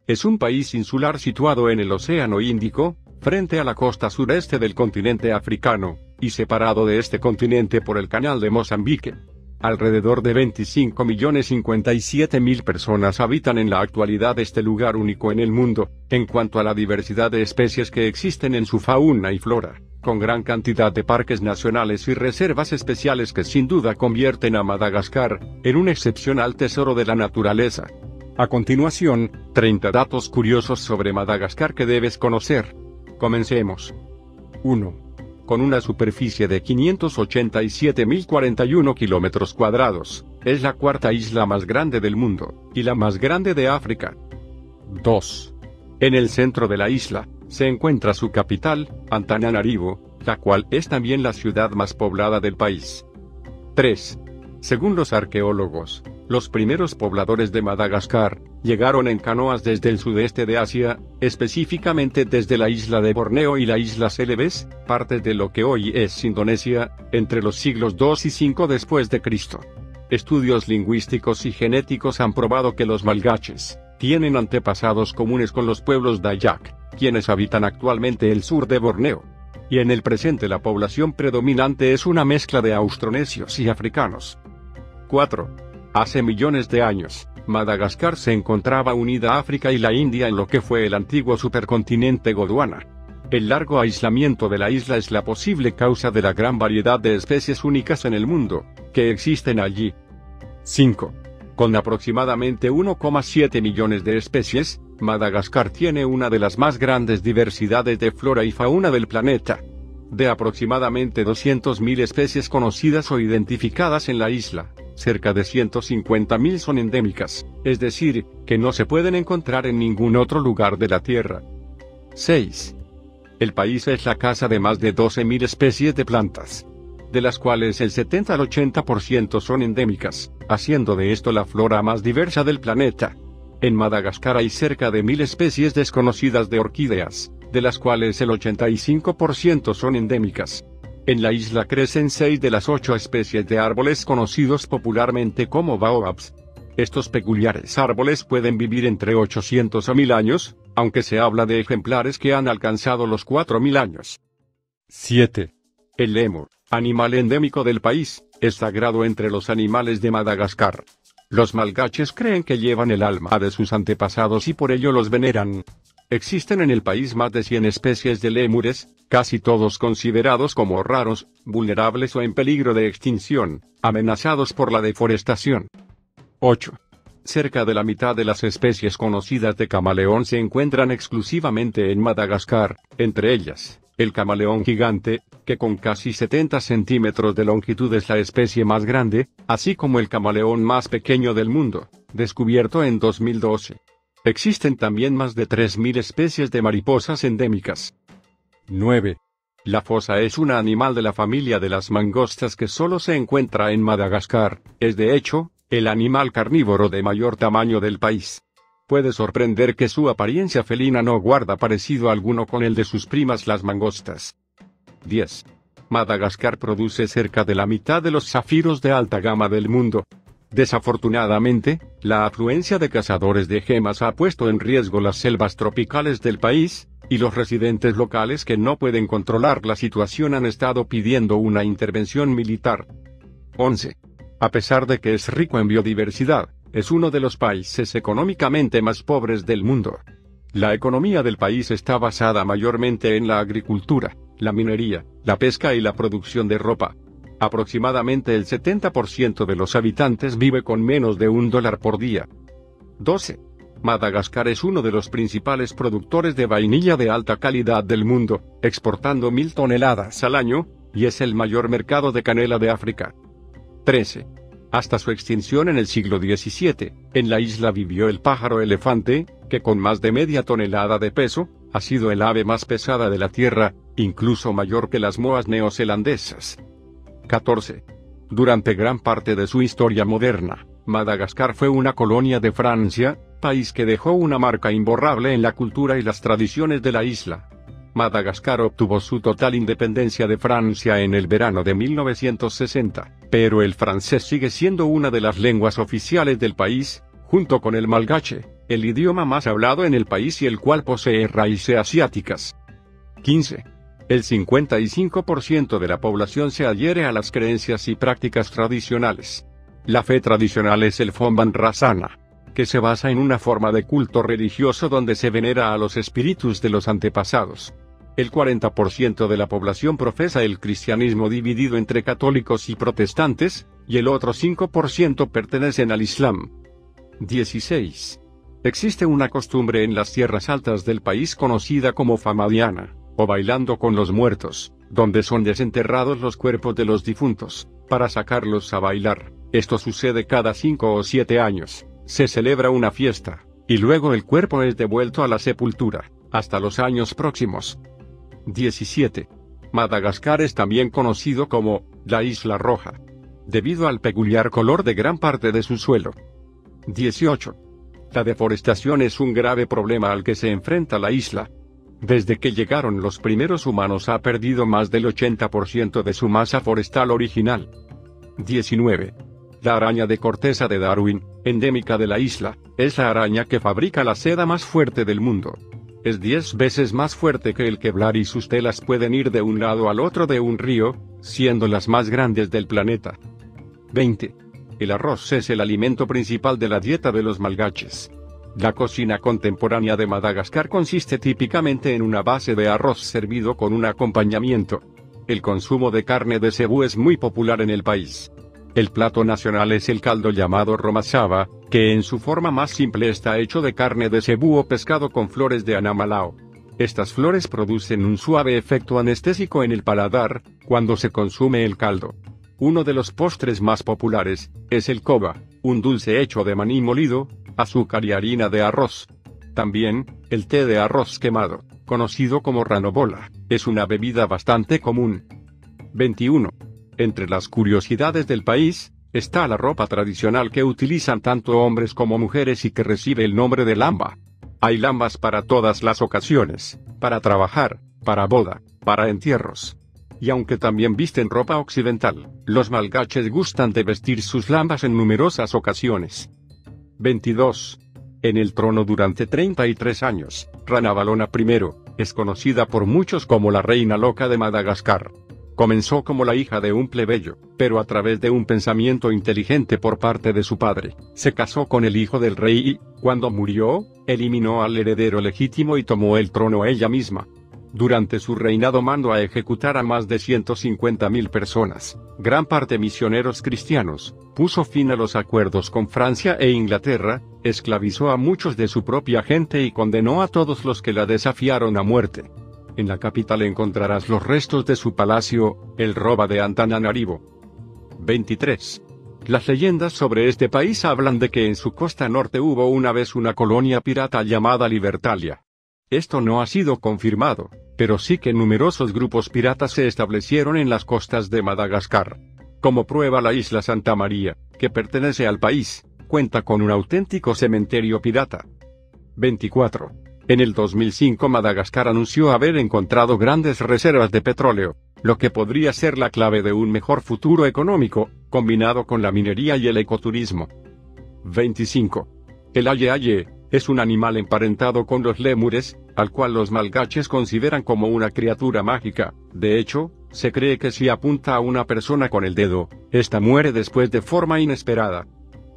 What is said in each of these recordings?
Es un país insular situado en el Océano Índico, frente a la costa sureste del continente africano, y separado de este continente por el Canal de Mozambique. Alrededor de 25.057.000 personas habitan en la actualidad este lugar único en el mundo, en cuanto a la diversidad de especies que existen en su fauna y flora, con gran cantidad de parques nacionales y reservas especiales que sin duda convierten a Madagascar en un excepcional tesoro de la naturaleza. A continuación, 30 datos curiosos sobre Madagascar que debes conocer. Comencemos. 1. Con una superficie de 587.041 kilómetros cuadrados, es la cuarta isla más grande del mundo, y la más grande de África. 2. En el centro de la isla, se encuentra su capital, Antananarivo, la cual es también la ciudad más poblada del país. 3. Según los arqueólogos, los primeros pobladores de Madagascar llegaron en canoas desde el sudeste de Asia, específicamente desde la isla de Borneo y la isla Celebes, parte de lo que hoy es Indonesia, entre los siglos II y V después de Cristo. Estudios lingüísticos y genéticos han probado que los malgaches tienen antepasados comunes con los pueblos Dayak, quienes habitan actualmente el sur de Borneo. Y en el presente la población predominante es una mezcla de austronesios y africanos. 4. Hace millones de años, Madagascar se encontraba unida a África y la India en lo que fue el antiguo supercontinente Gondwana. El largo aislamiento de la isla es la posible causa de la gran variedad de especies únicas en el mundo, que existen allí. 5. Con aproximadamente 1,7 millones de especies, Madagascar tiene una de las más grandes diversidades de flora y fauna del planeta. De aproximadamente 200.000 especies conocidas o identificadas en la isla, cerca de 150.000 son endémicas, es decir, que no se pueden encontrar en ningún otro lugar de la Tierra. 6. El país es la casa de más de 12.000 especies de plantas, de las cuales el 70 al 80% son endémicas, haciendo de esto la flora más diversa del planeta. En Madagascar hay cerca de 1.000 especies desconocidas de orquídeas, de las cuales el 85% son endémicas. En la isla crecen 6 de las 8 especies de árboles conocidos popularmente como baobabs. Estos peculiares árboles pueden vivir entre 800 a 1000 años, aunque se habla de ejemplares que han alcanzado los 4000 años. 7. El lémur, animal endémico del país, es sagrado entre los animales de Madagascar. Los malgaches creen que llevan el alma de sus antepasados y por ello los veneran. Existen en el país más de 100 especies de lémures, casi todos considerados como raros, vulnerables o en peligro de extinción, amenazados por la deforestación. 8. Cerca de la mitad de las especies conocidas de camaleón se encuentran exclusivamente en Madagascar, entre ellas, el camaleón gigante, que con casi 70 centímetros de longitud es la especie más grande, así como el camaleón más pequeño del mundo, descubierto en 2012. Existen también más de 3.000 especies de mariposas endémicas. 9. La fosa es un animal de la familia de las mangostas que solo se encuentra en Madagascar, es de hecho, el animal carnívoro de mayor tamaño del país. Puede sorprender que su apariencia felina no guarda parecido alguno con el de sus primas las mangostas. 10. Madagascar produce cerca de la mitad de los zafiros de alta gama del mundo. Desafortunadamente, la afluencia de cazadores de gemas ha puesto en riesgo las selvas tropicales del país, y los residentes locales que no pueden controlar la situación han estado pidiendo una intervención militar. 11. A pesar de que es rico en biodiversidad, es uno de los países económicamente más pobres del mundo. La economía del país está basada mayormente en la agricultura, la minería, la pesca y la producción de ropa. Aproximadamente el 70% de los habitantes vive con menos de $1 por día. 12. Madagascar es uno de los principales productores de vainilla de alta calidad del mundo, exportando 1.000 toneladas al año, y es el mayor mercado de canela de África. 13. Hasta su extinción en el siglo XVII, en la isla vivió el pájaro elefante, que con más de media tonelada de peso, ha sido el ave más pesada de la Tierra, incluso mayor que las moas neozelandesas. 14. Durante gran parte de su historia moderna, Madagascar fue una colonia de Francia, país que dejó una marca imborrable en la cultura y las tradiciones de la isla. Madagascar obtuvo su total independencia de Francia en el verano de 1960, pero el francés sigue siendo una de las lenguas oficiales del país, junto con el malgache, el idioma más hablado en el país y el cual posee raíces asiáticas. 15. El 55% de la población se adhiere a las creencias y prácticas tradicionales. La fe tradicional es el Fomban Rasana, que se basa en una forma de culto religioso donde se venera a los espíritus de los antepasados. El 40% de la población profesa el cristianismo dividido entre católicos y protestantes, y el otro 5% pertenecen al Islam. 16. Existe una costumbre en las tierras altas del país conocida como famadiana, o bailando con los muertos, donde son desenterrados los cuerpos de los difuntos, para sacarlos a bailar. Esto sucede cada 5 o 7 años. Se celebra una fiesta, y luego el cuerpo es devuelto a la sepultura, hasta los años próximos. 17. Madagascar es también conocido como la Isla Roja, debido al peculiar color de gran parte de su suelo. 18. La deforestación es un grave problema al que se enfrenta la isla. Desde que llegaron los primeros humanos ha perdido más del 80% de su masa forestal original. 19. La araña de corteza de Darwin, endémica de la isla, es la araña que fabrica la seda más fuerte del mundo. Es 10 veces más fuerte que el Kevlar y sus telas pueden ir de un lado al otro de un río, siendo las más grandes del planeta. 20. El arroz es el alimento principal de la dieta de los malgaches. La cocina contemporánea de Madagascar consiste típicamente en una base de arroz servido con un acompañamiento. El consumo de carne de cebú es muy popular en el país. El plato nacional es el caldo llamado romasaba, que en su forma más simple está hecho de carne de cebú o pescado con flores de anamalao. Estas flores producen un suave efecto anestésico en el paladar, cuando se consume el caldo. Uno de los postres más populares es el koba, un dulce hecho de maní molido, azúcar y harina de arroz. También, el té de arroz quemado, conocido como ranobola, es una bebida bastante común. 21. Entre las curiosidades del país, está la ropa tradicional que utilizan tanto hombres como mujeres y que recibe el nombre de lamba. Hay lambas para todas las ocasiones, para trabajar, para boda, para entierros. Y aunque también visten ropa occidental, los malgaches gustan de vestir sus lambas en numerosas ocasiones. 22. En el trono durante 33 años, Ranavalona I, es conocida por muchos como la reina loca de Madagascar. Comenzó como la hija de un plebeyo, pero a través de un pensamiento inteligente por parte de su padre, se casó con el hijo del rey y, cuando murió, eliminó al heredero legítimo y tomó el trono ella misma. Durante su reinado mandó a ejecutar a más de 150.000 personas, gran parte misioneros cristianos, puso fin a los acuerdos con Francia e Inglaterra, esclavizó a muchos de su propia gente y condenó a todos los que la desafiaron a muerte. En la capital encontrarás los restos de su palacio, el Roba de Antananarivo. 23. Las leyendas sobre este país hablan de que en su costa norte hubo una vez una colonia pirata llamada Libertalia. Esto no ha sido confirmado, pero sí que numerosos grupos piratas se establecieron en las costas de Madagascar. Como prueba, la isla Santa María, que pertenece al país, cuenta con un auténtico cementerio pirata. 24. En el 2005 Madagascar anunció haber encontrado grandes reservas de petróleo, lo que podría ser la clave de un mejor futuro económico, combinado con la minería y el ecoturismo. 25. El aye-aye es un animal emparentado con los lémures, al cual los malgaches consideran como una criatura mágica. De hecho, se cree que si apunta a una persona con el dedo, ésta muere después de forma inesperada.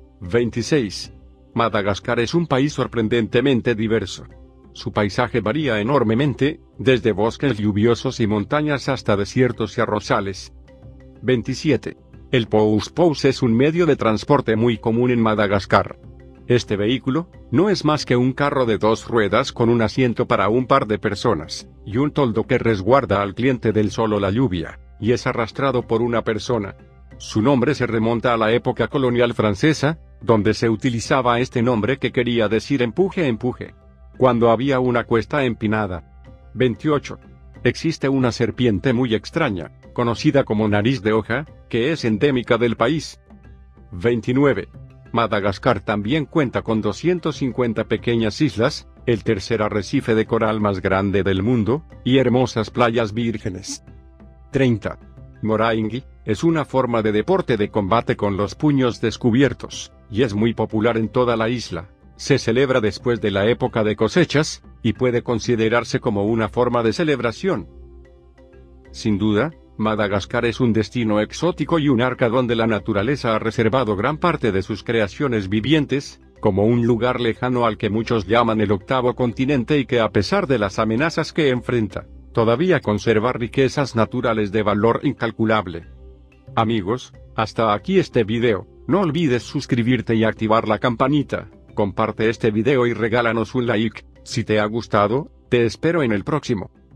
26. Madagascar es un país sorprendentemente diverso. Su paisaje varía enormemente, desde bosques lluviosos y montañas hasta desiertos y arrozales. 27. El Pous-Pous es un medio de transporte muy común en Madagascar. Este vehículo no es más que un carro de 2 ruedas con un asiento para un par de personas, y un toldo que resguarda al cliente del sol o la lluvia, y es arrastrado por una persona. Su nombre se remonta a la época colonial francesa, donde se utilizaba este nombre que quería decir empuje, cuando había una cuesta empinada. 28. Existe una serpiente muy extraña, conocida como nariz de hoja, que es endémica del país. 29. Madagascar también cuenta con 250 pequeñas islas, el tercer arrecife de coral más grande del mundo, y hermosas playas vírgenes. 30. Moraingi es una forma de deporte de combate con los puños descubiertos, y es muy popular en toda la isla. Se celebra después de la época de cosechas, y puede considerarse como una forma de celebración. Sin duda, Madagascar es un destino exótico y un arca donde la naturaleza ha reservado gran parte de sus creaciones vivientes, como un lugar lejano al que muchos llaman el octavo continente y que a pesar de las amenazas que enfrenta, todavía conserva riquezas naturales de valor incalculable. Amigos, hasta aquí este video, no olvides suscribirte y activar la campanita, comparte este video y regálanos un like, si te ha gustado, te espero en el próximo.